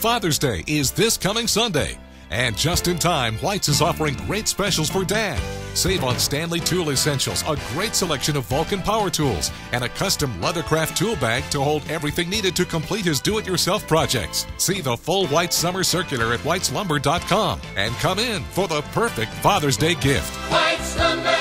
Father's Day is this coming Sunday. And just in time, White's is offering great specials for Dad. Save on Stanley Tool Essentials, a great selection of Vulcan Power Tools, and a custom Leathercraft Tool Bag to hold everything needed to complete his do-it-yourself projects. See the full White's Summer Circular at whiteslumber.com and come in for the perfect Father's Day gift. White's Lumber.